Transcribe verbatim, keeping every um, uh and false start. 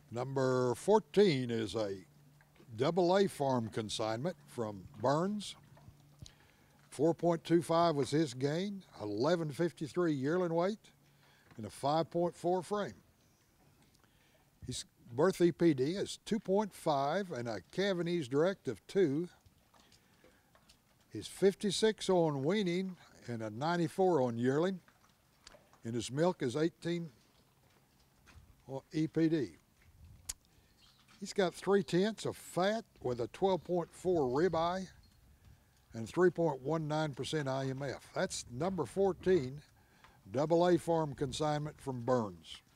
Number fourteen is a double A farm consignment from Burns. four point two five was his gain, eleven fifty-three yearling weight, and a five point four frame. His birth E P D is two point five and a Cavanese direct of two. He's fifty-six on weaning and a ninety-four on yearling, and his milk is eighteen E P D. He's got three tenths of fat with a twelve point four ribeye and three point one nine percent I M F. That's number fourteen, double A farm consignment from Burns.